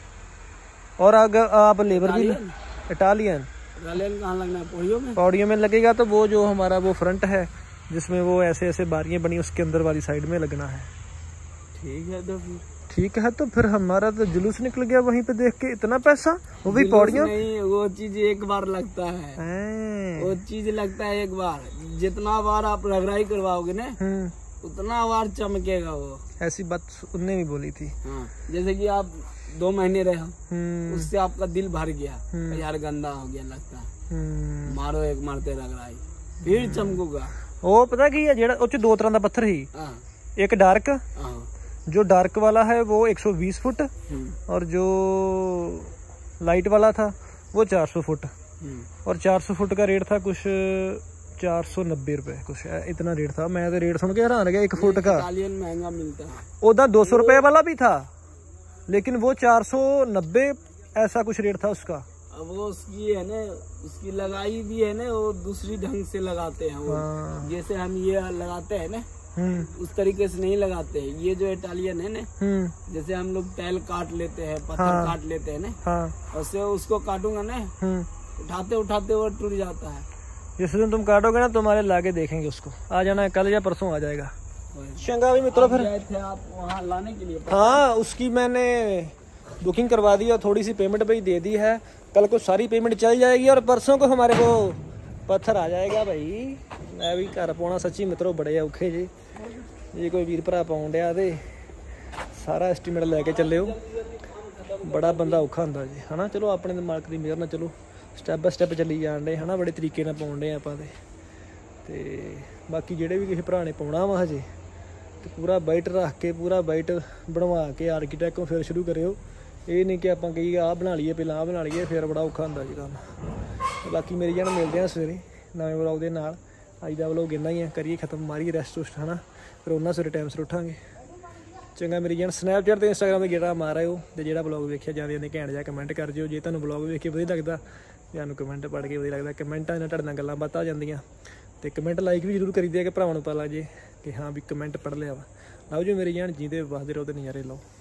और अगर आप लेबर भी इटालियन इटालियन कहाँ लगना है? पौड़ियों में। पौड़ियों में लगेगा तो वो जो हमारा वो फ्रंट है जिसमें वो ऐसे ऐसे बारियां बनी, उसके अंदर वाली साइड में लगना है। ठीक है तो फिर ठीक है तो फिर हमारा तो जुलूस निकल गया वहीं पे देख के, इतना पैसा, वो भी पौड़ियों। नहीं, वो चीज एक बार लगता है, वो चीज लगता है एक बार। जितना बार आप रगड़ाई करवाओगे ना उतना बार चमकेगा वो। ऐसी बात उनने भी बोली थी। हाँ, जैसे कि आप दो महीने रहे, उससे आपका दिल भर गया, यार गंदा हो गया लगता है, मारो एक मारते रगड़ाई फिर चमकूगा। ਉਹ ਪਤਾ ਕੀ ਹੈ, ਜਿਹੜਾ ਉਹ ਚ ਦੋ ਤਰ੍ਹਾਂ ਦਾ ਪੱਥਰ ਸੀ, ਇੱਕ डार्क, जो डार्क वाला है वो एक सौ बीस फुट और जो लाइट वाला था वो चार सौ फुट, और चार सौ फुट का रेट था कुछ चार सौ नब्बे रुपए, कुछ इतना रेट था। मैं तो रेट सुन के हैरान गया, एक फुट का। इटालियन महंगा मिलता है, उधर दो सौ रुपए वाला भी था, लेकिन वो चार सौ नब्बे ऐसा कुछ रेट था उसका। अब वो उसकी है ना, उसकी लगाई भी है ना, वो दूसरी ढंग से लगाते हैं वो। जैसे हम ये लगाते हैं ना, उस तरीके से नहीं लगाते हैं। ये जो इटालियन है ना, जैसे हम लोग टाइल काट लेते हैं, पत्थर हाँ, काट लेते हैं ना, उससे उसको काटूंगा ना, उठाते उठाते वो टूट जाता है। जिस दिन तुम काटोगे ना, तुम्हारे लाके देखेंगे उसको। आ जाना कल या परसों आ जाएगा। चंगा भी मित्रों, फिर थे आप वहाँ लाने के लिए? हाँ, उसकी मैंने बुकिंग करवा दी और थोड़ी सी पेमेंट भी दे दी है। कल को सारी पेमेंट चल जाएगी और परसों को हमारे को पत्थर आ जाएगा भाई। मैं भी घर पाना सच्ची मित्रों बड़े औखे जी, ये कोई वीर भरा पाउन डिया ते सारा एस्टीमेट लैके चले हो, बड़ा बंदा औखा हुंदा जी, है ना। चलो अपने मालक की मेहर नाल चलो स्टैप बाय स्टैप चली जान डे, है ना, बड़े तरीके नाल पाउन डे आपां ते बाकी जेह्ड़े भी किसी भरा ने पाउणा वा हजे ते पूरा बाइट रख के, पूरा बाइट बनवा के आर्कीटैक्ट को फिर शुरू करियो। ये नहीं कि आपां कही आ बना लीए पहलां आ बना लीए, फिर बड़ा औखा हुंदा जी कम्म। बाकी मेरी जान मिलदे आ सवेरे नवें व्लॉग दे नाल। अज दा व्लॉग इन्ना ही है, करिए खत्म, मारिए रैस्ट रुस्ट, है ना, फिर उन्ना सवेरे टाइम सिर उठांगे। चंगा मेरी जान, स्नैपचैट ते इंस्टाग्राम ते गेड़ा मार आयो ते जेह्ड़ा व्लॉग वेखिया जांदे ने घैंट जा कमेंट कर जिओ। जे तुहानूं व्लॉग वेख के वधिया लगदा, तुहानूं कमेंट पढ़ के वधिया लगदा, कमेंटां नाल तुहाडे नाल गल्लां बातां आ जांदियां ते कमेंट लाइक भी जरूर करी दिया कि भरावां नूं पता लग जे कि हाँ भी कमेंट पढ़ लिया वा। लाओ जी मेरी जान, जींदे वसदे रहो ते नज़ारे लाओ।